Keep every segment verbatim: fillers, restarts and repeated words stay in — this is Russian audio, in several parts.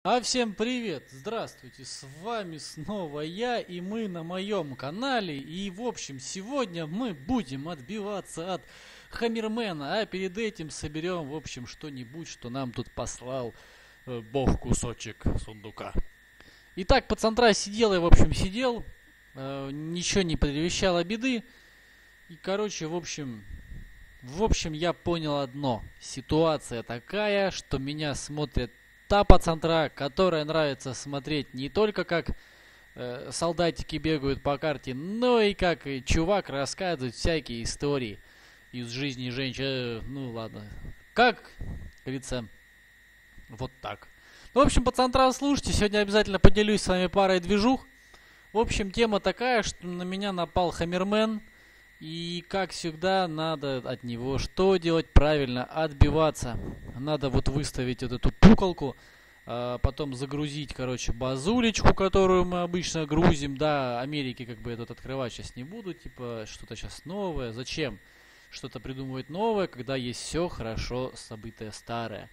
А всем привет! Здравствуйте! С вами снова я, и мы на моем канале. И в общем, сегодня мы будем отбиваться от Хаммермена, а перед этим соберем, в общем, что-нибудь, что нам тут послал э, бог кусочек сундука. Итак, пацантра сидел я, в общем, сидел, э, ничего не предвещало беды. И, короче, в общем, в общем, я понял одно. Ситуация такая, что меня смотрят та пацантра, которая нравится смотреть не только как э, солдатики бегают по карте, но и как и чувак рассказывает всякие истории из жизни женщин. Э, ну ладно. Как говорится, вот так. Ну, в общем, пацантра, слушайте, сегодня обязательно поделюсь с вами парой движух. В общем, тема такая, что на меня напал Хаммермен. И, как всегда, надо от него что делать? Правильно, отбиваться. Надо вот выставить вот эту пуколку, а потом загрузить, короче, базулечку, которую мы обычно грузим. Да, Америки как бы я тут открывать сейчас не буду, типа, что-то сейчас новое. Зачем что-то придумывать новое, когда есть все хорошо забытое старое?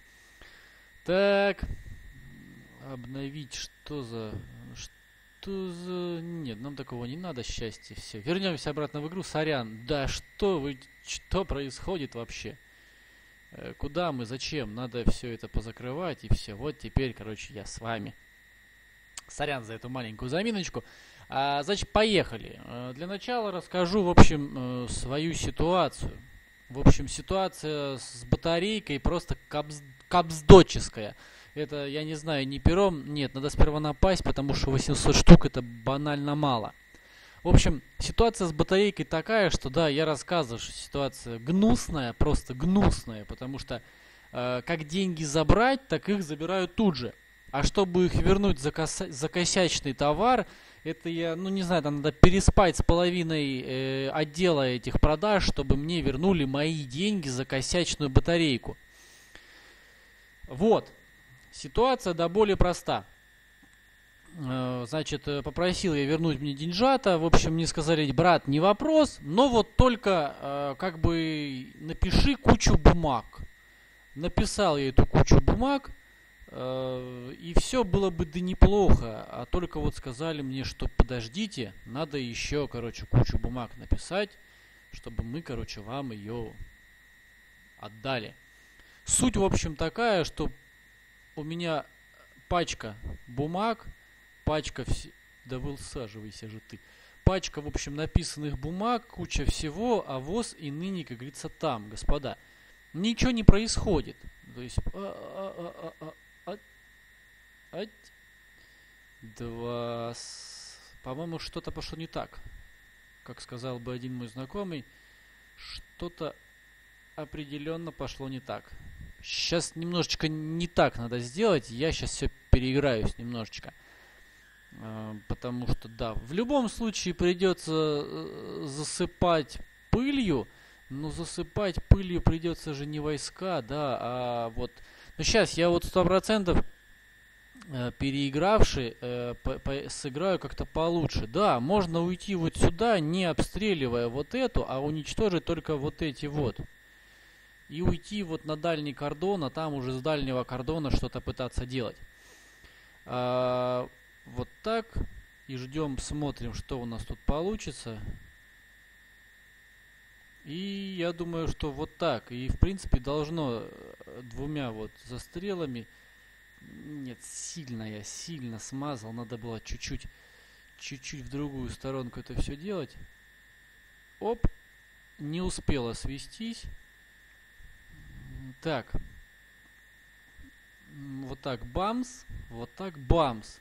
Так, обновить, что за... Что за... Нет, нам такого не надо, счастье, все. Вернемся обратно в игру, сорян. Да что вы... Что происходит вообще? Э, Куда мы, зачем? Надо все это позакрывать и все. Вот теперь, короче, я с вами. Сорян за эту маленькую заминочку. А, значит, поехали. Э, Для начала расскажу, в общем, э, свою ситуацию. В общем, ситуация с батарейкой просто кабз... кабздоческая. Это, я не знаю, не пером. Нет, надо сперва напасть, потому что восемьсот штук это банально мало. В общем, ситуация с батарейкой такая, что да, я рассказываю, что ситуация гнусная, просто гнусная, потому что э, как деньги забрать, так их забирают тут же. А чтобы их вернуть за, коса- за косячный товар, это я, ну не знаю, там надо переспать с половиной э, отдела этих продаж, чтобы мне вернули мои деньги за косячную батарейку. Вот. Ситуация до более проста. Э, Значит, э, попросил я вернуть мне деньжата. В общем, мне сказали, брат, не вопрос, но вот только э, как бы напиши кучу бумаг. Написал я эту кучу бумаг, э, и все было бы да неплохо. А только вот сказали мне, что подождите, надо еще, короче, кучу бумаг написать, чтобы мы, короче, вам ее отдали. Суть, в общем, такая, что у меня пачка бумаг, пачка вс... Да высаживайся же ты. Пачка, в общем, написанных бумаг, куча всего, а ВОЗ и ныне, как говорится, там, господа. Ничего не происходит. То есть... а, а, а, а, а, ать. Два... с- По-моему, что-то пошло не так. Как сказал бы один мой знакомый, что-то определенно пошло не так. Сейчас немножечко не так надо сделать. Я сейчас все переиграюсь немножечко. Э, Потому что, да, в любом случае придется э, засыпать пылью. Но засыпать пылью придется же не войска, да, а вот... Ну, сейчас я вот сто процентов э, переигравший э, по- по- сыграю как-то получше. Да, можно уйти вот сюда, не обстреливая вот эту, а уничтожить только вот эти вот. И уйти вот на дальний кордон, а там уже с дальнего кордона что-то пытаться делать. А, вот так. И ждем, смотрим, что у нас тут получится. И я думаю, что вот так. И в принципе должно э, двумя вот застрелами. Нет, сильно я, сильно смазал. Надо было чуть-чуть, чуть-чуть в другую сторонку это все делать. Оп, не успела свестись. Так, вот так бамс, вот так бамс.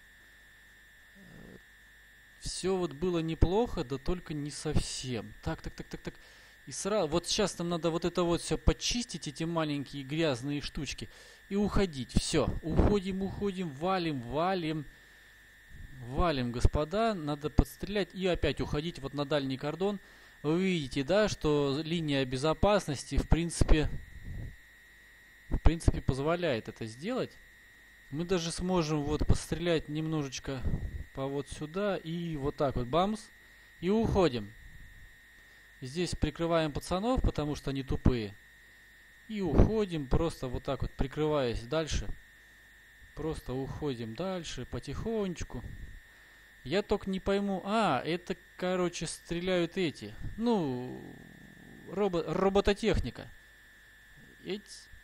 Все вот было неплохо, да только не совсем. Так, так, так, так, так. И сразу, вот сейчас нам надо вот это вот все почистить, эти маленькие грязные штучки, и уходить. Все, уходим, уходим, валим, валим, валим, господа. Надо подстрелять и опять уходить вот на дальний кордон. Вы видите, да, что линия безопасности, в принципе, в принципе, позволяет это сделать. Мы даже сможем вот пострелять немножечко по вот сюда и вот так вот бамс. И уходим. Здесь прикрываем пацанов, потому что они тупые. И уходим просто вот так вот, прикрываясь дальше. просто уходим дальше, потихонечку. Я только не пойму. А, это, короче, стреляют эти. Ну, робо робототехника. Эти...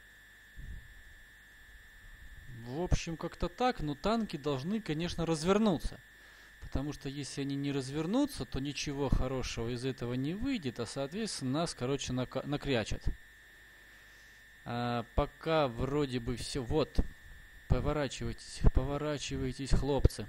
В общем, как-то так, но танки должны, конечно, развернуться. Потому что если они не развернутся, то ничего хорошего из этого не выйдет, а, соответственно, нас, короче, накрячат. А пока вроде бы все. Вот, поворачивайтесь, поворачивайтесь, хлопцы.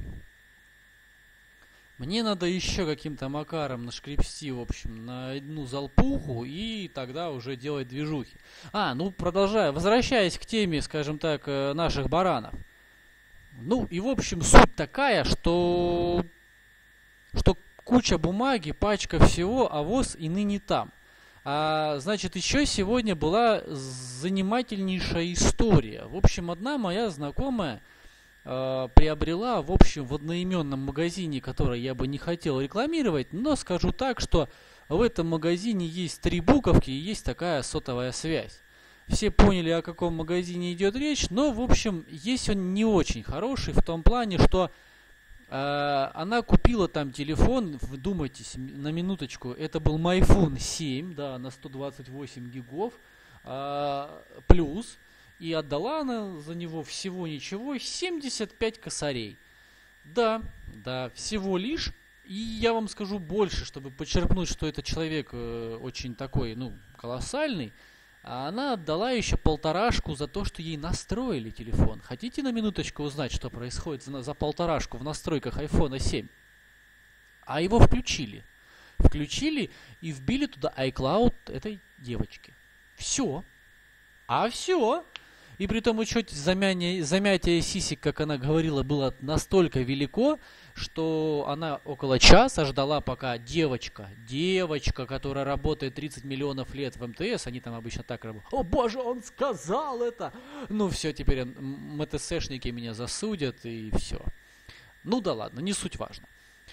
Мне надо еще каким-то макаром нашкрепсти, в общем, на одну залпуху и тогда уже делать движухи. А, ну продолжая, возвращаясь к теме, скажем так, наших баранов. Ну и в общем суть такая, что, что куча бумаги, пачка всего, а воз и ныне там. А, значит, еще сегодня была занимательнейшая история. В общем, одна моя знакомая приобрела, в общем, в одноименном магазине, который я бы не хотел рекламировать, но скажу так, что в этом магазине есть три буковки и есть такая сотовая связь. Все поняли, о каком магазине идет речь, но, в общем, есть он не очень хороший в том плане, что э, она купила там телефон, вдумайтесь, на минуточку, это был MyPhone семь, да, на сто двадцать восемь гигов, э, плюс. И отдала она за него всего ничего семьдесят пять косарей. Да, да, всего лишь. И я вам скажу больше, чтобы подчеркнуть, что этот человек э, очень такой, ну, колоссальный. А она отдала еще полторашку за то, что ей настроили телефон. Хотите на минуточку узнать, что происходит за, за полторашку в настройках айфон семь? А его включили. Включили и вбили туда iCloud этой девочки. Все. А все. И при том учете замятие, замятие сисек, как она говорила, было настолько велико, что она около часа ждала, пока девочка, девочка, которая работает тридцать миллионов лет в эм тэ эс, они там обычно так работают. О боже, он сказал это! Ну все, теперь эм тэ эсшники меня засудят и все. Ну да ладно, не суть важно.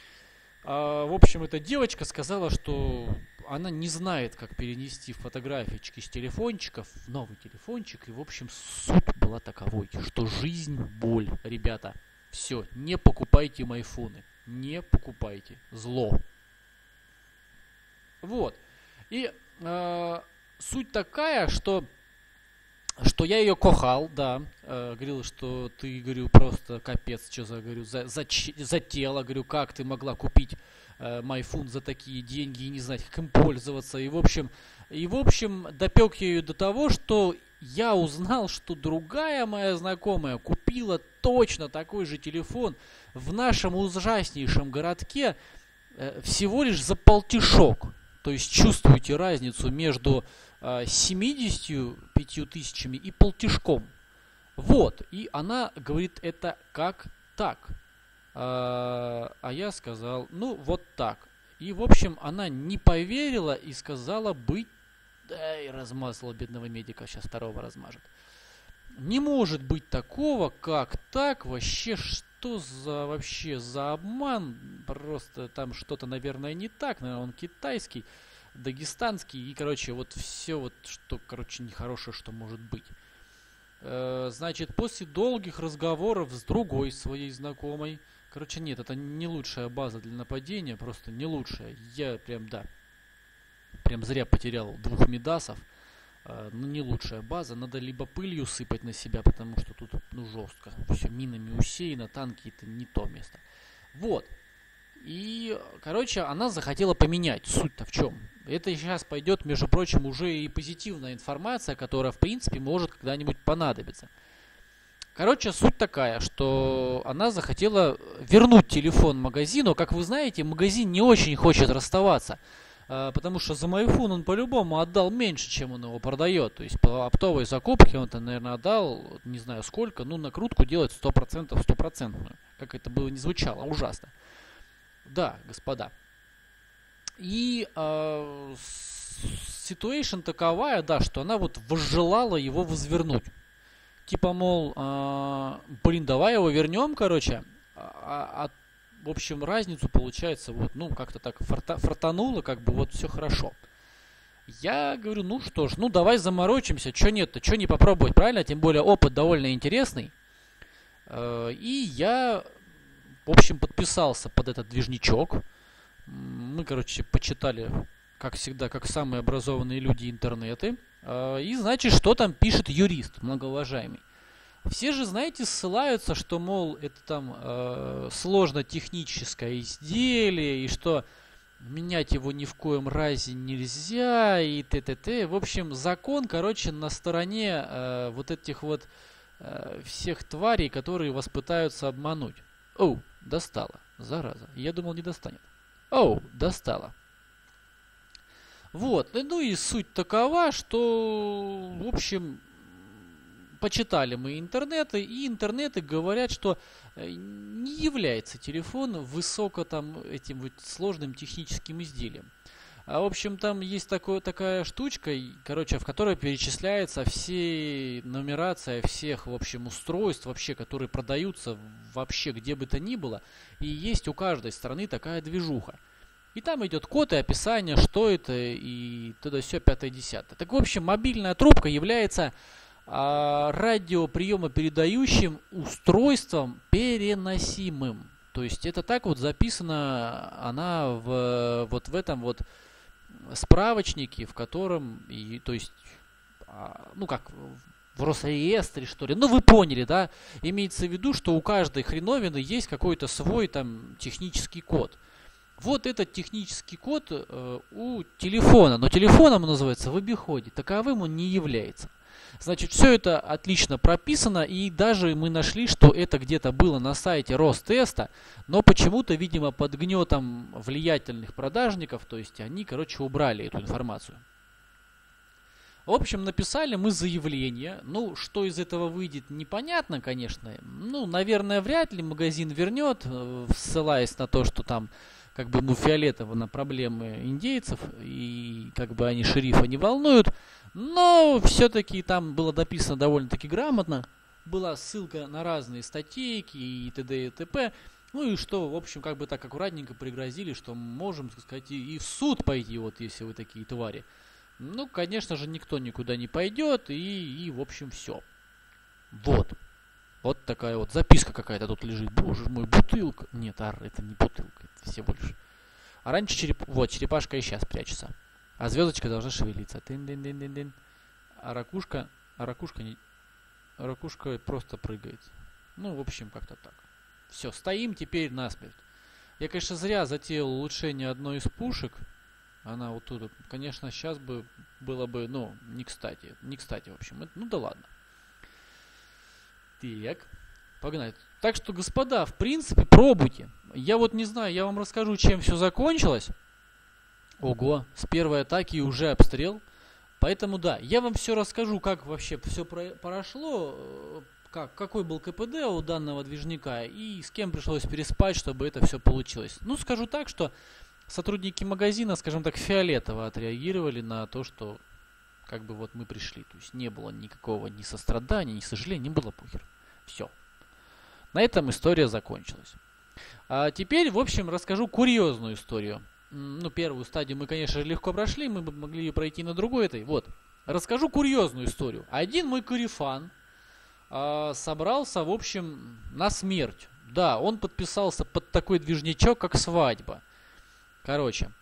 А, в общем, эта девочка сказала, что она не знает, как перенести фотографички с телефончиков в новый телефончик. И, в общем, суть была таковой, что жизнь – боль, ребята. Все, не покупайте майфоны. Не покупайте. Зло. Вот. И э, суть такая, что, что я ее кохал, да. Э, говорил, что ты, говорю, просто капец, что за, говорю, за, за, за тело. Говорю, как ты могла купить MyPhone за такие деньги и не знать, как им пользоваться. И в общем, и в общем допек я ее до того, что я узнал, что другая моя знакомая купила точно такой же телефон в нашем ужаснейшем городке э, всего лишь за полтишок. То есть чувствуете разницу между э, семьюдесятью пятью тысячами и полтишком. Вот. И она говорит, это как так? А, а я сказал, ну вот так. И в общем она не поверила и сказала быть, да и размазала бедного медика, сейчас второго размажет. Не может быть такого, как так, вообще что за вообще за обман, просто там что-то, наверное, не так, наверное, он китайский, дагестанский и, короче, вот все вот, что, короче, нехорошее, что может быть. Значит, после долгих разговоров с другой своей знакомой, короче, нет, это не лучшая база для нападения, просто не лучшая. Я прям, да, прям зря потерял двух медасов. Э, ну, не лучшая база. Надо либо пылью сыпать на себя, потому что тут, ну, жестко. Все минами усеяно, танки это не то место. Вот. И, короче, она захотела поменять. Суть-то в чем? Это сейчас пойдет, между прочим, уже и позитивная информация, которая, в принципе, может когда-нибудь понадобиться. Короче, суть такая, что она захотела вернуть телефон магазину. Как вы знаете, магазин не очень хочет расставаться, потому что за MyPhone он по-любому отдал меньше, чем он его продает. То есть по оптовой закупке он-то, наверное, отдал, не знаю сколько, ну накрутку делать сто процентов, стопроцентную. Как это было не звучало, ужасно. Да, господа. И э, ситуация таковая, да, что она вот возжелала его возвернуть. Типа, мол, э, блин, давай его вернем, короче. А, а, в общем, разницу получается, вот, ну, как-то так форта, фартануло, как бы, вот, все хорошо. Я говорю, ну что ж, ну, давай заморочимся, что нет-то, что не попробовать, правильно? Тем более, опыт довольно интересный. И я, в общем, подписался под этот движничок. Мы, короче, почитали, как всегда, как самые образованные люди, интернеты. И, значит, что там пишет юрист, многоуважаемый. Все же, знаете, ссылаются, что, мол, это там э, сложно-техническое изделие, и что менять его ни в коем разе нельзя, и т.т.т. В общем, закон, короче, на стороне э, вот этих вот э, всех тварей, которые вас пытаются обмануть. Оу, достала, зараза. Я думал, не достанет. Оу, достала. Вот, ну и суть такова, что, в общем, почитали мы интернеты, и интернеты говорят, что не является телефон высоко там этим вот сложным техническим изделием. А в общем, там есть такое, такая штучка, короче, в которой перечисляется все нумерация всех, в общем, устройств, вообще, которые продаются вообще где бы то ни было, и есть у каждой страны такая движуха. И там идет код и описание, что это, и туда все пятое-десятое. Так, в общем, мобильная трубка является а, радиоприемопередающим устройством переносимым. То есть это так вот записано она в, вот в этом вот справочнике, в котором, и, то есть, а, ну как, в Росреестре, что ли. Ну, вы поняли, да? Имеется в виду, что у каждой хреновины есть какой-то свой там технический код. Вот этот технический код э, у телефона, но телефоном он называется в обиходе, таковым он не является. Значит, все это отлично прописано, и даже мы нашли, что это где-то было на сайте Ростеста, но почему-то, видимо, под гнетом влиятельных продажников, то есть они, короче, убрали эту информацию. В общем, написали мы заявление. Ну, что из этого выйдет, непонятно, конечно. Ну, наверное, вряд ли магазин вернет, ссылаясь на то, что там как бы ему фиолетово на проблемы индейцев, и как бы они шерифа не волнуют. Но все-таки там было написано довольно-таки грамотно. Была ссылка на разные статейки и т.д. и т.п. Ну и что, в общем, как бы так аккуратненько пригрозили, что можем, так сказать, и в суд пойти, вот если вы такие твари. Ну, конечно же, никто никуда не пойдет, и, и в общем, все. Вот. Вот такая вот записка какая-то тут лежит. Боже мой, бутылка. Нет, ар, это не бутылка, это всего лишь. А раньше череп... Вот, черепашка и сейчас прячется. А звездочка должна шевелиться. Тын-дын-дын-дын-дын. А ракушка... А ракушка не... А ракушка просто прыгает. Ну, в общем, как-то так. Все, стоим теперь насмерть. Я, конечно, зря затеял улучшение одной из пушек. Она вот тут, конечно, сейчас бы было бы, ну, не кстати. Не кстати, в общем. Ну да ладно. Так, погнали. Так что, господа, в принципе, пробуйте. Я вот не знаю, я вам расскажу, чем все закончилось. Ого, с первой атаки уже обстрел. Поэтому да, я вам все расскажу, как вообще все прошло, как, какой был КПД у данного движника и с кем пришлось переспать, чтобы это все получилось. Ну, скажу так, что сотрудники магазина, скажем так, фиолетово отреагировали на то, что как бы вот мы пришли. То есть не было никакого ни сострадания, ни сожаления, не было похер. Все. На этом история закончилась. А теперь, в общем, расскажу курьезную историю. Ну, первую стадию мы, конечно же, легко прошли, мы бы могли ее пройти на другой этой. Вот. Расскажу курьезную историю. Один мой корефан а, собрался, в общем, на смерть. Да, он подписался под такой движничок, как свадьба. Короче.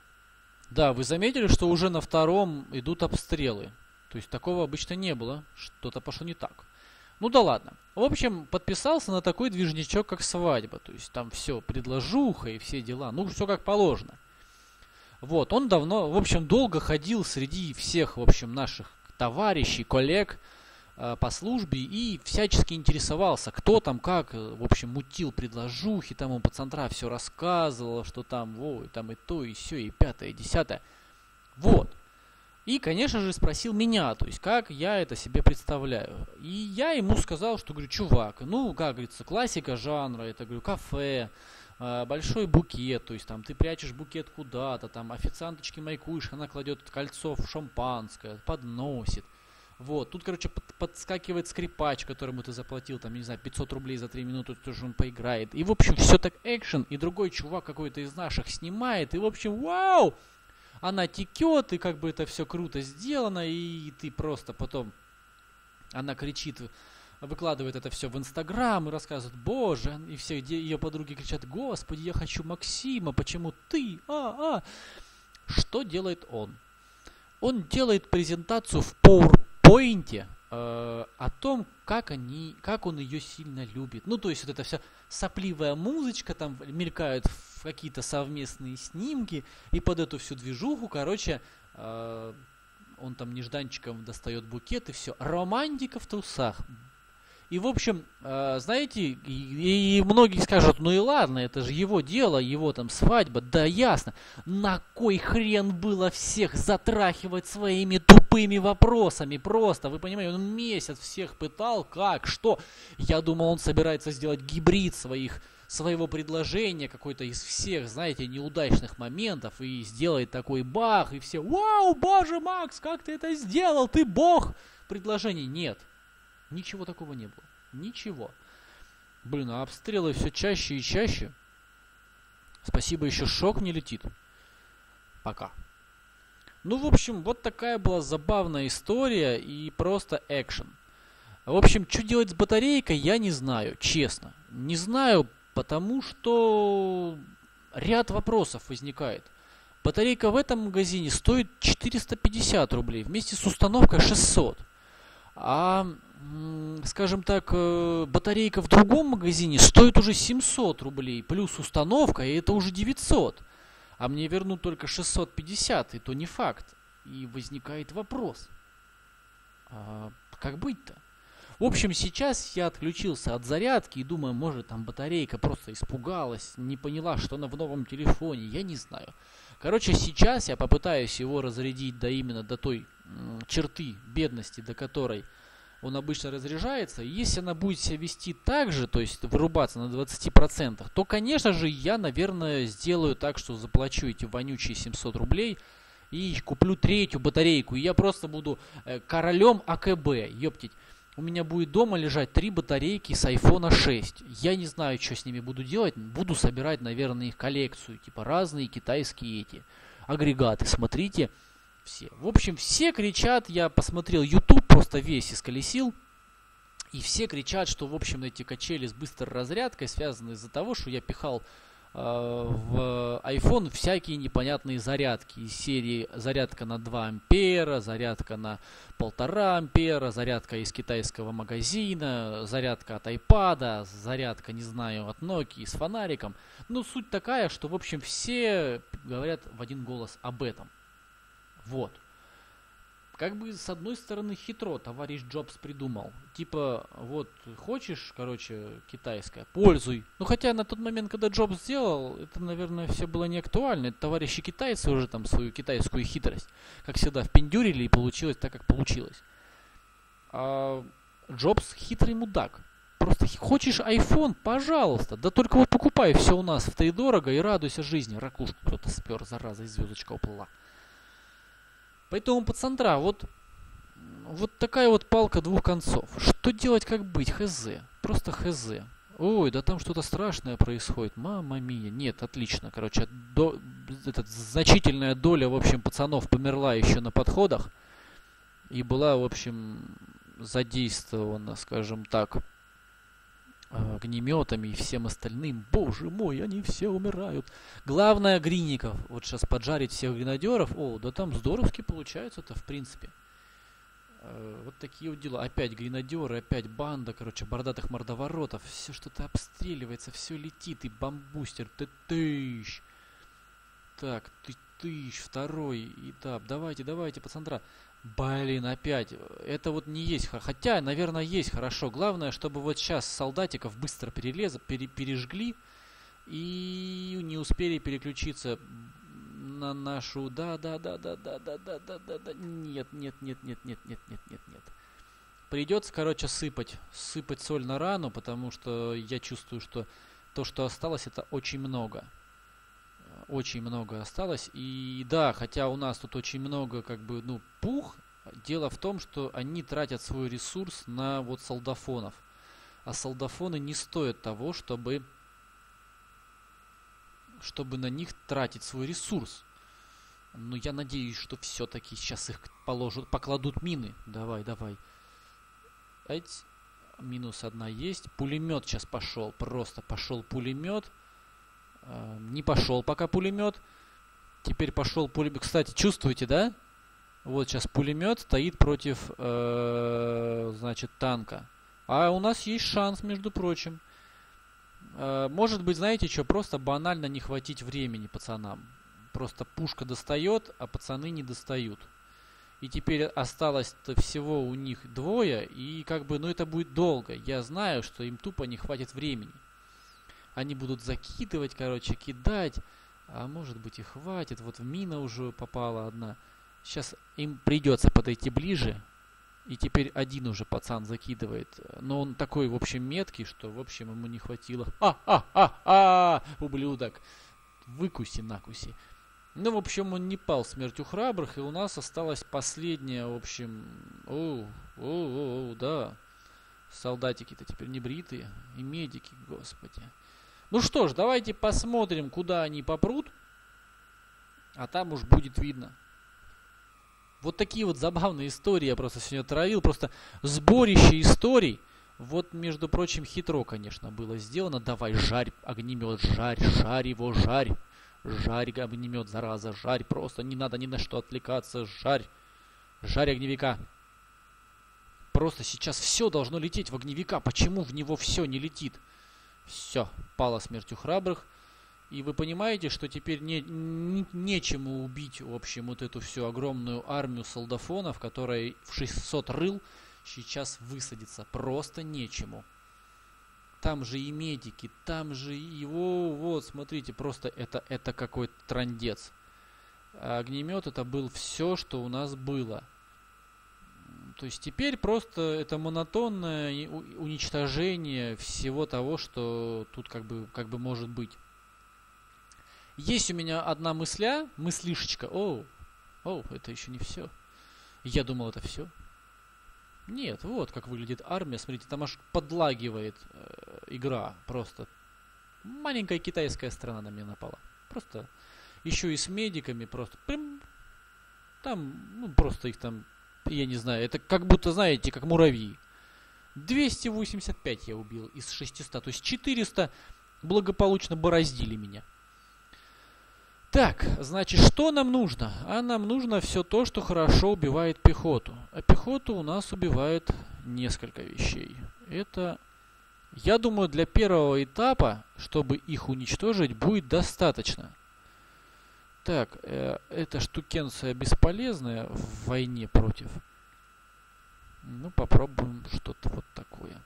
Да, вы заметили, что уже на втором идут обстрелы. То есть такого обычно не было. Что-то пошло не так. Ну да ладно. В общем, подписался на такой движничок, как свадьба. То есть там все, предложуха и все дела. Ну, все как положено. Вот, он давно, в общем, долго ходил среди всех, в общем, наших товарищей, коллег э, по службе и всячески интересовался, кто там как, в общем, мутил предложухи, там ему пацантра все рассказывал, что там, во, и там и то, и все, и пятое, и десятое. Вот. И, конечно же, спросил меня, то есть, как я это себе представляю. И я ему сказал, что, говорю, чувак, ну, как говорится, классика жанра, это, говорю, кафе, э, большой букет, то есть, там, ты прячешь букет куда-то, там, официанточки майкуешь, она кладет кольцо в шампанское, подносит. Вот, тут, короче, под, подскакивает скрипач, которому ты заплатил, там, не знаю, пятьсот рублей за три минуты, тоже он поиграет. И, в общем, все так экшен, и другой чувак какой-то из наших снимает, и, в общем, вау! Она текет, и как бы это все круто сделано, и ты просто потом, она кричит, выкладывает это все в Инстаграм и рассказывает: боже, и все ее подруги кричат: господи, я хочу Максима, почему ты? А, а. Что делает он? Он делает презентацию в PowerPoint э, о том, как они, как он ее сильно любит. Ну, то есть вот эта вся сопливая музычка, там мелькают какие-то совместные снимки, и под эту всю движуху, короче, э, он там нежданчиком достает букет, и все. Романтика в трусах. И, в общем, э, знаете, и, и многие скажут: ну и ладно, это же его дело, его там свадьба. Да ясно. На кой хрен было всех затрахивать своими тупыми вопросами? Просто, вы понимаете, он месяц всех пытал, как, что. Я думал, он собирается сделать гибрид своих, своего предложения, какой-то из всех, знаете, неудачных моментов, и сделает такой бах, и все: вау, боже, Макс, как ты это сделал, ты бог! Предложений нет. Ничего такого не было. Ничего. Блин, а обстрелы все чаще и чаще. Спасибо, еще шок не летит. Пока. Ну, в общем, вот такая была забавная история и просто экшен. В общем, что делать с батарейкой, я не знаю, честно. Не знаю, потому что ряд вопросов возникает. Батарейка в этом магазине стоит четыреста пятьдесят рублей, вместе с установкой шестьсот. А, скажем так, батарейка в другом магазине стоит уже семьсот рублей, плюс установка, и это уже девятьсот. А мне вернут только шестьсот пятьдесят, и то не факт. И возникает вопрос: а как быть-то? В общем, сейчас я отключился от зарядки и думаю, может, там батарейка просто испугалась, не поняла, что она в новом телефоне, я не знаю. Короче, сейчас я попытаюсь его разрядить до именно до той м, черты бедности, до которой он обычно разряжается. И если она будет себя вести так же, то есть вырубаться на двадцати процентах, то, конечно же, я, наверное, сделаю так, что заплачу эти вонючие семьсот рублей и куплю третью батарейку. И я просто буду э, королем АКБ, ёптить. У меня будет дома лежать три батарейки с айфона шесть. Я не знаю, что с ними буду делать. Буду собирать, наверное, их коллекцию. Типа разные китайские эти агрегаты. Смотрите. Все. В общем, все кричат. Я посмотрел YouTube, просто весь исколесил. И все кричат, что, в общем, эти качели с быстрой разрядкой связаны из-за того, что я пихал э, в iPhone всякие непонятные зарядки. Из серии зарядка на два ампера, зарядка на полтора ампера, зарядка из китайского магазина, зарядка от iPad, зарядка, не знаю, от Nokia с фонариком. Ну, суть такая, что, в общем, все говорят в один голос об этом. Вот. Как бы с одной стороны хитро товарищ Джобс придумал. Типа, вот, хочешь, короче, китайское, пользуй. Ну, хотя на тот момент, когда Джобс сделал, это, наверное, все было не актуально. Это товарищи китайцы уже там свою китайскую хитрость, как всегда, впендюрили, и получилось так, как получилось. А Джобс хитрый мудак. Просто хочешь iPhone, пожалуйста. Да только вот покупай все у нас втридорого и радуйся жизни. Ракушку кто-то спер, зараза, и звездочка уплыла. Поэтому, пацандра, вот, вот такая вот палка двух концов. Что делать, как быть? Хз. Просто хз. Ой, да там что-то страшное происходит. Мама мия. Нет, отлично. Короче, до, этот, значительная доля, в общем, пацанов померла еще на подходах. И была, в общем, задействована, скажем так, огнеметами и всем остальным. Боже мой, они все умирают. Главное, Гринников вот сейчас поджарить всех гренадеров. О, да там здоровски получается-то, в принципе. Э, вот такие вот дела. Опять гренадеры, опять банда, короче, бородатых мордоворотов. Все что-то обстреливается, все летит. И бамбустер, ты тыщ. Так, ты тыщ, второй. И да, давайте, давайте, пацандра. Блин, опять. Это вот не есть. Хотя, наверное, есть хорошо. Главное, чтобы вот сейчас солдатиков быстро перелез, пере, пережгли и не успели переключиться на нашу... Да, да, да, да, да, да, да, да, да, да. Нет, нет, нет, нет, нет, нет, нет, нет, нет. Придется, короче, сыпать. Сыпать соль на рану, потому что я чувствую, что то, что осталось, это очень много. Очень много осталось. И да, хотя у нас тут очень много, как бы, ну, пух. Дело в том, что они тратят свой ресурс на вот солдафонов. А солдафоны не стоят того, чтобы, чтобы на них тратить свой ресурс. Но я надеюсь, что все-таки сейчас их положат, покладут мины. Давай, давай. Эть. Минус одна есть. Пулемет сейчас пошел. Просто пошел пулемет. Э, не пошел пока пулемет. Теперь пошел пулемет. Кстати, чувствуете, да? Вот сейчас пулемет стоит против, э, значит, танка. А у нас есть шанс, между прочим. Э, может быть, знаете что, просто банально не хватить времени пацанам. Просто пушка достает, а пацаны не достают. И теперь осталось-то всего у них двое, и как бы, ну это будет долго. Я знаю, что им тупо не хватит времени. Они будут закидывать, короче, кидать. А может быть и хватит. Вот в мина уже попала одна. Сейчас им придется подойти ближе. И теперь один уже пацан закидывает. Но он такой, в общем, меткий, что, в общем, ему не хватило. А-а-а-а! Ублюдок! Выкуси-накуси. Ну, в общем, он не пал смертью храбрых, и у нас осталась последняя, в общем... О, о, о, о, да. Солдатики-то теперь не бритые. И медики, господи. Ну что ж, давайте посмотрим, куда они попрут. А там уж будет видно. Вот такие вот забавные истории я просто сегодня травил. Просто сборище историй. Вот, между прочим, хитро, конечно, было сделано. Давай, жарь огнемет, жарь, жарь его, жарь. Жарь огнемет, зараза, жарь. Просто не надо ни на что отвлекаться. Жарь. Жарь огневика. Просто сейчас все должно лететь в огневика. Почему в него все не летит? Все, пало смертью храбрых. И вы понимаете, что теперь не, не, нечему убить, в общем, вот эту всю огромную армию солдафонов, которая в шестьсот рыл сейчас высадится. Просто нечему. Там же и медики, там же и его, вот, смотрите, просто это, это какой-то трындец. А огнемет это был все, что у нас было. То есть теперь просто это монотонное уничтожение всего того, что тут как бы, как бы может быть. Есть у меня одна мысля, мыслишечка. О, о, это еще не все. Я думал, это все. Нет, вот как выглядит армия. Смотрите, там аж подлагивает э, игра. Просто маленькая китайская страна на меня напала. Просто еще и с медиками. Просто прям, там, ну просто их там, я не знаю. Это как будто, знаете, как муравьи. двести восемьдесят пять я убил из шестисот. То есть четыреста благополучно бороздили меня. Так, значит, что нам нужно? А нам нужно все то, что хорошо убивает пехоту. А пехоту у нас убивает несколько вещей. Это, я думаю, для первого этапа, чтобы их уничтожить, будет достаточно. Так, э, эта штукенция бесполезная в войне против. Ну, попробуем что-то вот такое.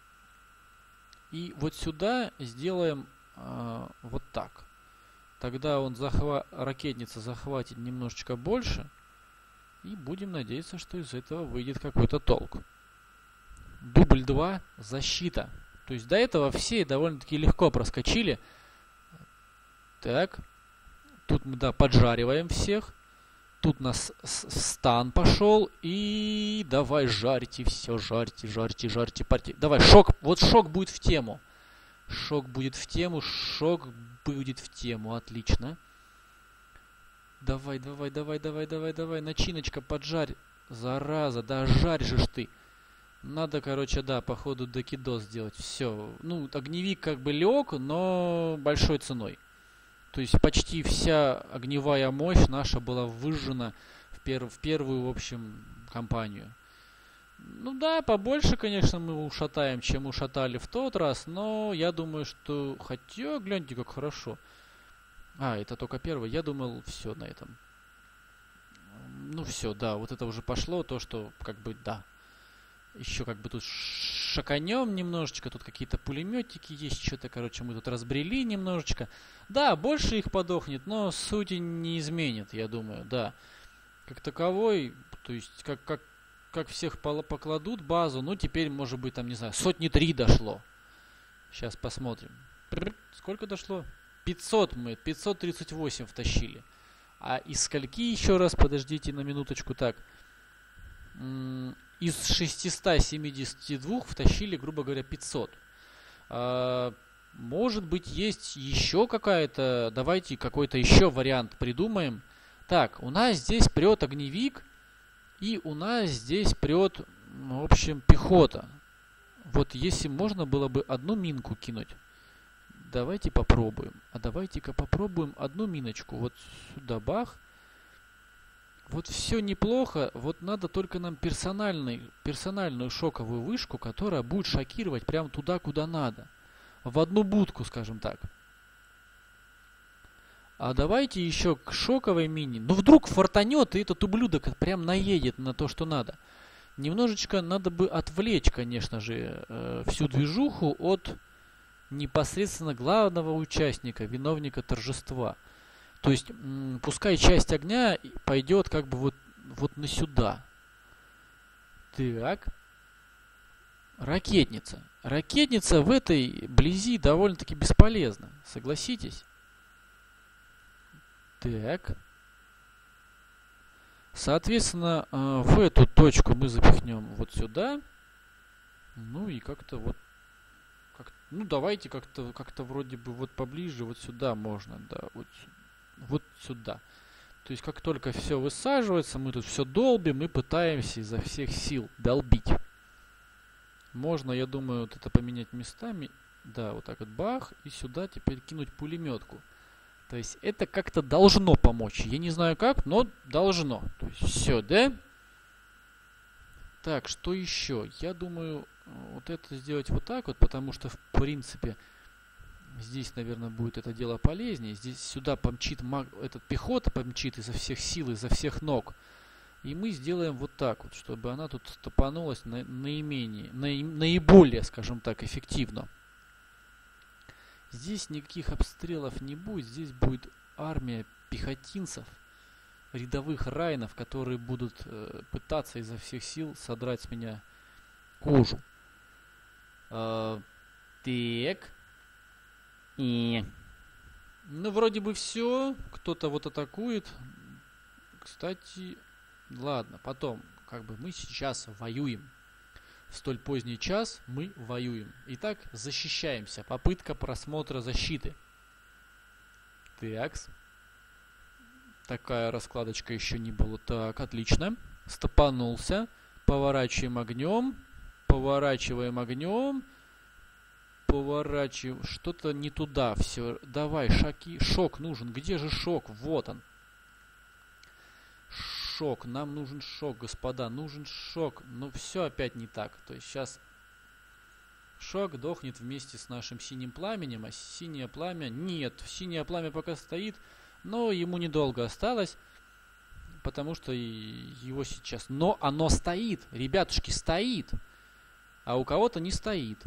И вот сюда сделаем э, вот так. Тогда он захва... ракетница захватит немножечко больше. И будем надеяться, что из этого выйдет какой-то толк. Дубль два. Защита. То есть до этого все довольно-таки легко проскочили. Так. Тут мы, да, поджариваем всех. Тут у нас стан пошел. И давай жарьте все. Жарьте, жарьте, жарьте, парьте. Давай, шок. Вот шок будет в тему. Шок будет в тему. Шок будет в тему. Отлично. Давай, давай, давай, давай, давай, давай. Начиночка, поджарь. Зараза, да жарь же ж ты. Надо, короче, да, походу докидос сделать. Все. Ну, огневик как бы лег, но большой ценой. То есть почти вся огневая мощь наша была выжжена в, пер в первую, в общем, кампанию. Ну да, побольше, конечно, мы ушатаем, чем ушатали в тот раз, но я думаю, что... Хотя, гляньте, как хорошо. А, это только первый. Я думал, все на этом. Ну все, да, вот это уже пошло, то, что, как бы, да. Еще как бы тут шаканем немножечко, тут какие-то пулеметики есть, что-то, короче, мы тут разбрели немножечко. Да, больше их подохнет, но сути не изменит, я думаю, да. Как таковой, то есть, как, как, как всех покладут базу, ну, теперь, может быть, там, не знаю, сотни три дошло. Сейчас посмотрим. Сколько дошло? пятьсот мы, пятьсот тридцать восемь втащили. А из скольки, еще раз, подождите на минуточку, так. Из шестисот семидесяти двух втащили, грубо говоря, пятьсот. А, может быть, есть еще какая-то... Давайте какой-то еще вариант придумаем. Так, у нас здесь прет огневик. И у нас здесь прет, в общем, пехота. Вот если можно было бы одну минку кинуть, давайте попробуем. А давайте-ка попробуем одну миночку. Вот сюда бах. Вот все неплохо. Вот надо только нам персональный, персональную шоковую вышку, которая будет шокировать прямо туда, куда надо. В одну будку, скажем так. А давайте еще к шоковой мини. Ну вдруг фартанет, и этот ублюдок прям наедет на то, что надо. Немножечко надо бы отвлечь, конечно же, э, всю движуху от непосредственно главного участника, виновника торжества. То есть, м, пускай часть огня пойдет как бы вот, вот на сюда. Так. Ракетница. Ракетница в этой близи довольно-таки бесполезна. Согласитесь? Так. Соответственно, э, в эту точку мы запихнем вот сюда. Ну и как-то вот... Как, ну давайте как-то как-то вроде бы вот поближе, вот сюда можно, да, вот, вот сюда. То есть как только все высаживается, мы тут все долбим и пытаемся изо всех сил долбить. Можно, я думаю, вот это поменять местами. Да, вот так вот бах, и сюда теперь кинуть пулеметку. То есть это как-то должно помочь. Я не знаю как, но должно. То есть все, да? Так, что еще? Я думаю, вот это сделать вот так вот, потому что, в принципе, здесь, наверное, будет это дело полезнее. Здесь сюда помчит маг... этот пехота помчит изо всех сил, изо всех ног. И мы сделаем вот так вот, чтобы она тут стопанулась на... наименее, наи... наиболее, скажем так, эффективно. Здесь никаких обстрелов не будет. Здесь будет армия пехотинцев, рядовых райнов, которые будут э, пытаться изо всех сил содрать с меня кожу. Э, так. И... Ну, вроде бы все. Кто-то вот атакует. Кстати, ладно, потом. Как бы мы сейчас воюем. В столь поздний час мы воюем. Итак, защищаемся. Попытка просмотра защиты. Такс. Такая раскладочка еще не была. Так, отлично. Стопанулся. Поворачиваем огнем. Поворачиваем огнем. Поворачиваем. Что-то не туда все. Давай, шоки. Шок нужен. Где же шок? Вот он. Шок. Нам нужен шок, господа. Нужен шок. Но все опять не так. То есть сейчас шок дохнет вместе с нашим синим пламенем. А синее пламя... Нет, синее пламя пока стоит. Но ему недолго осталось. Потому что его сейчас... Но оно стоит. Ребятушки, стоит. А у кого-то не стоит.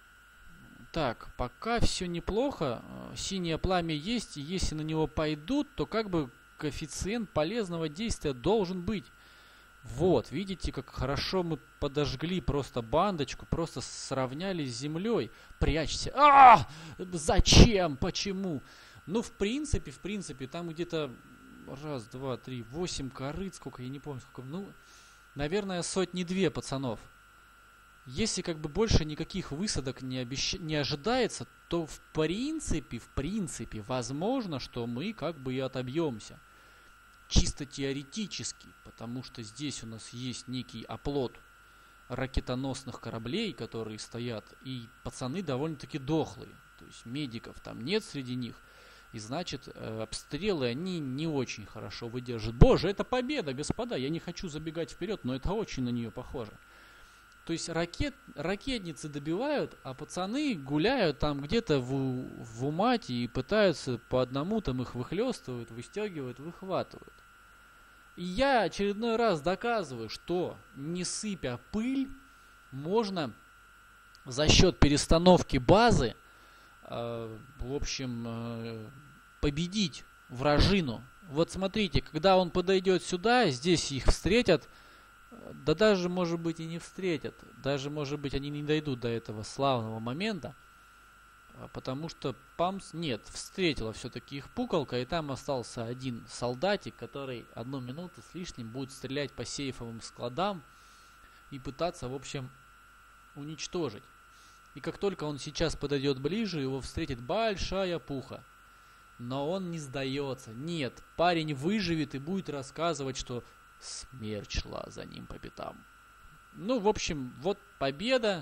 Так, пока все неплохо. Синее пламя есть. И если на него пойдут, то как бы... коэффициент полезного действия должен быть. Вот, видите, как хорошо мы подожгли просто бандочку, просто сравняли с землей. Прячься. А! Зачем? Почему? Ну, в принципе, в принципе, там где-то раз, два, три, восемь корыт, сколько, я не помню, сколько. Ну, наверное, сотни-две пацанов. Если как бы больше никаких высадок не, обещ... не ожидается, то в принципе, в принципе, возможно, что мы как бы и отобьемся. Чисто теоретически, потому что здесь у нас есть некий оплот ракетоносных кораблей, которые стоят, и пацаны довольно-таки дохлые. То есть медиков там нет среди них. И значит, э, обстрелы они не очень хорошо выдержат. Боже, это победа, господа! Я не хочу забегать вперед, но это очень на нее похоже. То есть ракет, ракетницы добивают, а пацаны гуляют там где-то в, в умате и пытаются по одному там их выхлестывают, выстегивают, выхватывают. И я очередной раз доказываю, что не сыпя пыль, можно за счет перестановки базы, э, в общем, э, победить вражину. Вот смотрите, когда он подойдет сюда, здесь их встретят. Да даже, может быть, и не встретят. Даже, может быть, они не дойдут до этого славного момента. Потому что Памс, нет, встретила все-таки их пуколка. И там остался один солдатик, который одну минуту с лишним будет стрелять по сейфовым складам. И пытаться, в общем, уничтожить. И как только он сейчас подойдет ближе, его встретит большая пуха. Но он не сдается. Нет, парень выживет и будет рассказывать, что... смерть шла за ним по пятам. Ну, в общем, вот победа.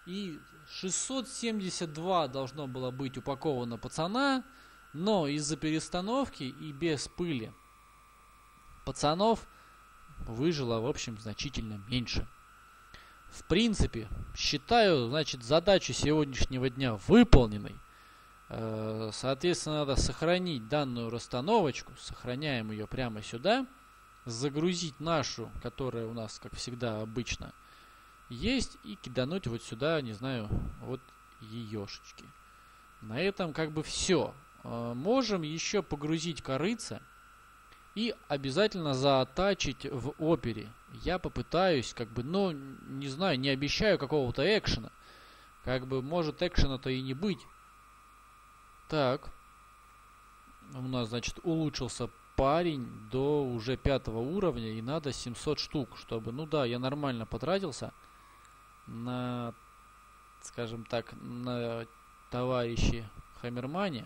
И шестьсот семьдесят два должно было быть упаковано пацана, но из-за перестановки и без пыли пацанов выжило, в общем, значительно меньше. В принципе, считаю, значит, задачу сегодняшнего дня выполненной. Соответственно, надо сохранить данную расстановочку. Сохраняем ее прямо сюда. Загрузить нашу, которая у нас, как всегда, обычно есть. И кидануть вот сюда, не знаю, вот еешечки. На этом как бы все. Можем еще погрузить корыца. И обязательно заатачить в опере. Я попытаюсь, как бы, ну, не знаю, не обещаю какого-то экшена. Как бы, может, экшена-то и не быть. Так. У нас, значит, улучшился парень до уже пятого уровня. И надо семьсот штук, чтобы, ну да, я нормально потратился на, скажем так, на товарищи Хаммермане.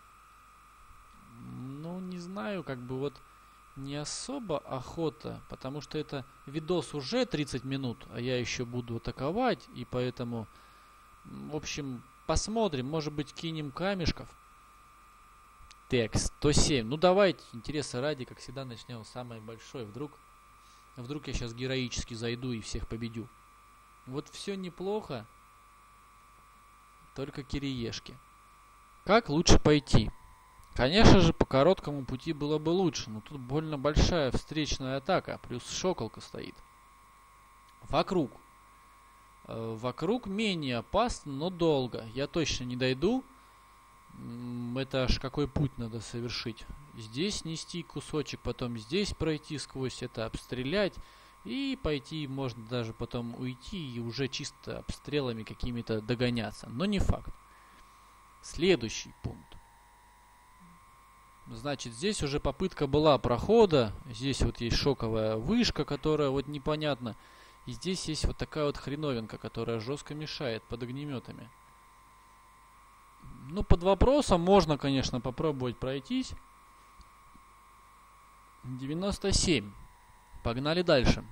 Ну, не знаю, как бы вот не особо охота, потому что это видос уже тридцать минут, а я еще буду атаковать, и поэтому, в общем, посмотрим, может быть, кинем камешков. Так, сто семь. Ну, давайте, интереса ради, как всегда, начнем с самой большой. Вдруг, вдруг я сейчас героически зайду и всех победю. Вот все неплохо, только кириешки. Как лучше пойти? Конечно же, по короткому пути было бы лучше, но тут больно большая встречная атака, плюс шоколка стоит. Вокруг. Э, вокруг менее опасно, но долго. Я точно не дойду. Это аж какой путь надо совершить. Здесь нести кусочек, потом здесь пройти сквозь это, обстрелять. И пойти, можно даже потом уйти и уже чисто обстрелами какими-то догоняться. Но не факт. Следующий пункт. Значит, здесь уже попытка была прохода. Здесь вот есть шоковая вышка, которая вот непонятно. И здесь есть вот такая вот хреновинка, которая жестко мешает под огнеметами. Ну, под вопросом можно, конечно, попробовать пройтись. девяносто семь. Погнали дальше.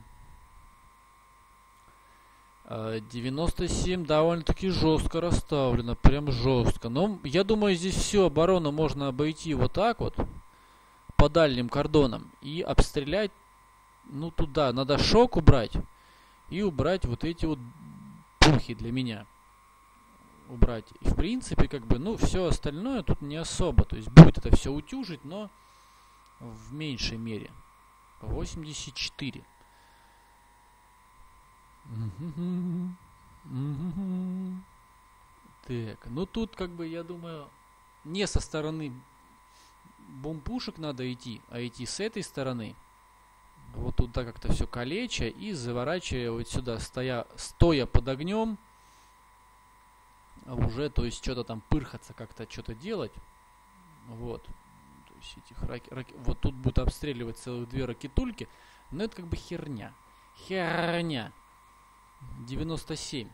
девяносто семь довольно-таки жестко расставлено, прям жестко. Но я думаю, здесь всю оборону можно обойти вот так вот, по дальним кордонам, и обстрелять, ну, туда. Надо шок убрать и убрать вот эти вот пухи для меня. Убрать. И в принципе, как бы, ну, все остальное тут не особо. То есть будет это все утюжить, но в меньшей мере. восемьдесят четыре. Так, ну тут, как бы, я думаю, не со стороны бомбушек надо идти, а идти с этой стороны. Вот туда как-то все калеча и заворачивая вот сюда, стоя, стоя под огнем, уже, то есть, что-то там пырхаться, как-то что-то делать. Вот. То есть, этих раки, раки, вот тут будут обстреливать целых две ракетульки, но это как бы херня. Херня. девяносто семь.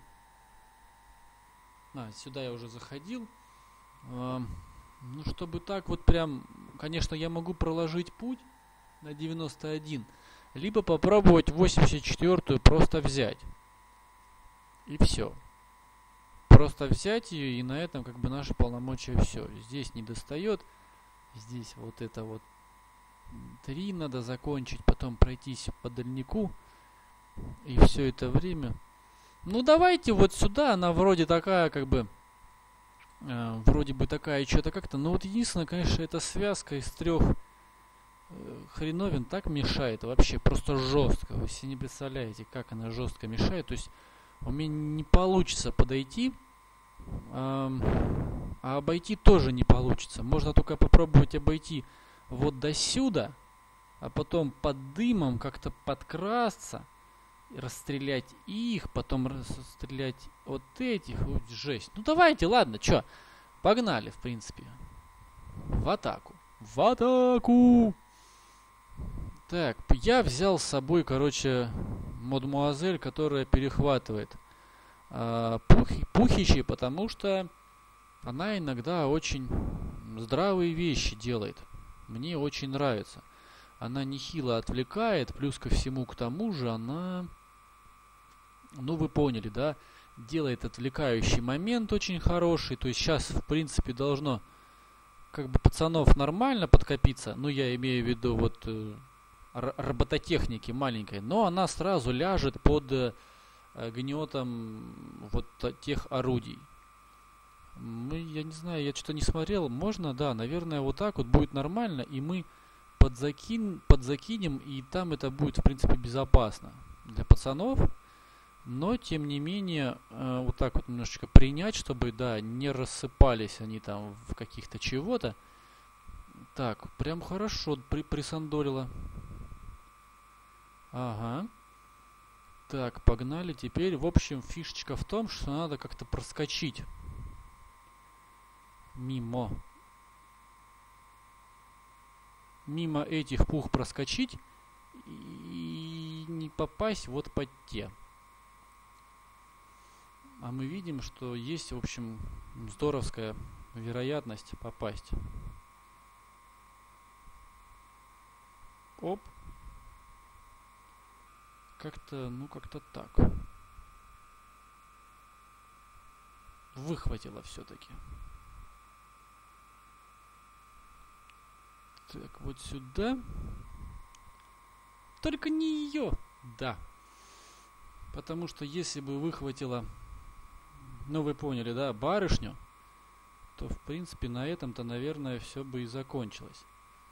А, сюда я уже заходил. А, ну, чтобы так вот прям... Конечно, я могу проложить путь на девяносто один. Либо попробовать восемьдесят четвёртую просто взять. И все. Просто взять ее, и на этом как бы наши полномочия все. Здесь не достает. Здесь вот это вот три надо закончить. Потом пройтись по дальнику. И все это время... Ну, давайте вот сюда. Она вроде такая, как бы... Э, вроде бы такая, что-то как-то... Но вот единственное, конечно, эта связка из трех э, хреновин так мешает. Вообще просто жестко. Вы себе не представляете, как она жестко мешает. То есть у меня не получится подойти. Э, а обойти тоже не получится. Можно только попробовать обойти вот до сюда. А потом под дымом как-то подкрасться. Расстрелять их, потом расстрелять вот этих. Вот жесть. Ну давайте, ладно, чё? Погнали, в принципе. В атаку. В атаку! Так, я взял с собой, короче, мадемуазель, которая перехватывает э, пух, пухищи, потому что она иногда очень здравые вещи делает. Мне очень нравится. Она нехило отвлекает, плюс ко всему к тому же она... Ну, вы поняли, да? делает отвлекающий момент очень хороший. То есть сейчас, в принципе, должно как бы пацанов нормально подкопиться. Ну, я имею в виду вот э, робототехники маленькой. Но она сразу ляжет под э, гнетом вот тех орудий. Мы, я не знаю, я что-то не смотрел. Можно, да, наверное, вот так вот будет нормально. И мы подзакин, подзакинем, и там это будет, в принципе, безопасно для пацанов. Но, тем не менее, э, вот так вот немножечко принять, чтобы, да, не рассыпались они там в каких-то чего-то. Так, прям хорошо при присандорило. Ага. Так, погнали. Теперь, в общем, фишечка в том, что надо как-то проскочить. Мимо. Мимо этих пух проскочить и не попасть вот под те. А мы видим, что есть, в общем, здоровская вероятность попасть. Оп. Как-то, ну как-то так. Выхватила все-таки. Так, вот сюда. Только не ее. Да. Потому что если бы выхватила, ну вы поняли, да, барышню, то в принципе на этом-то, наверное, все бы и закончилось.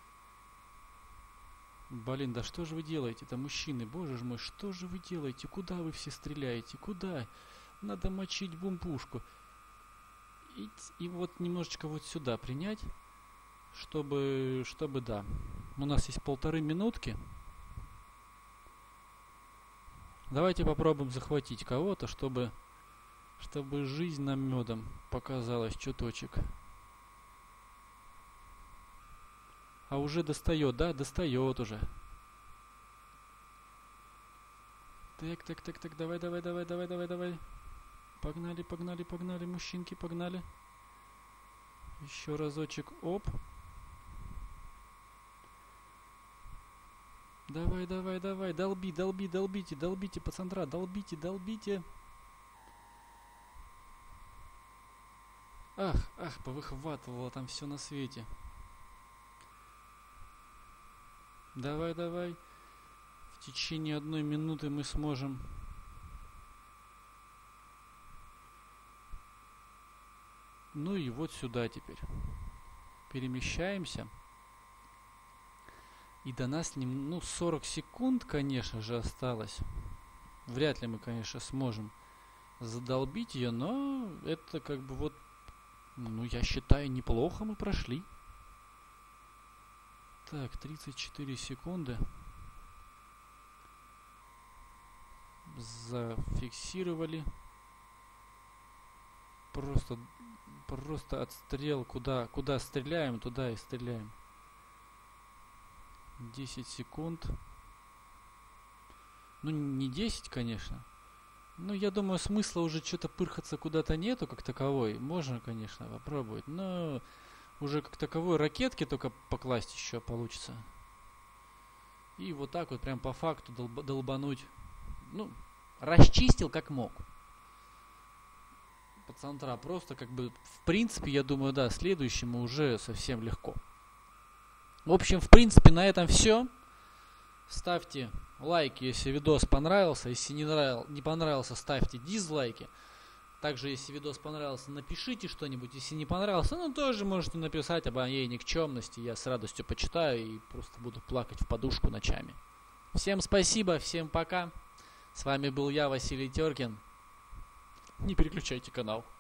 Блин, да что же вы делаете-то, мужчины? Боже ж мой, что же вы делаете? Куда вы все стреляете? Куда? Надо мочить бумпушку. И, и вот немножечко вот сюда принять, чтобы, чтобы, да. У нас есть полторы минутки. Давайте попробуем захватить кого-то, чтобы, чтобы жизнь нам медом показалась чуточек. А уже достает, да? Достает уже. Так, так, так, так, давай, давай, давай, давай, давай, давай. Погнали, погнали, погнали, мужчинки, погнали. Еще разочек, оп. Давай, давай, давай, долби, долби, долбите, долбите, пацандра, долбите, долбите. Ах, ах, повыхватывало там все на свете. Давай, давай. В течение одной минуты мы сможем. Ну и вот сюда теперь. Перемещаемся. И до нас, ну, сорок секунд, конечно же, осталось. Вряд ли мы, конечно, сможем задолбить ее, но это как бы вот, ну, я считаю, неплохо мы прошли. Так, тридцать четыре секунды. Зафиксировали. Просто, просто отстрел. Куда, куда стреляем, туда и стреляем. десять секунд. Ну, не десять, конечно. Ну, я думаю, смысла уже что-то пырхаться куда-то нету, как таковой. Можно, конечно, попробовать, но уже как таковой ракетки только покласть еще получится. И вот так вот прям по факту долба- долбануть. Ну, расчистил как мог. Пацантра просто как бы, в принципе, я думаю, да, следующему уже совсем легко. В общем, в принципе, на этом все. Ставьте лайки, если видос понравился. Если не, нравил, не понравился, ставьте дизлайки. Также, если видос понравился, напишите что-нибудь. Если не понравился, ну, тоже можете написать об моей никчемности. Я с радостью почитаю и просто буду плакать в подушку ночами. Всем спасибо, всем пока. С вами был я, Василий Теркин. Не переключайте канал.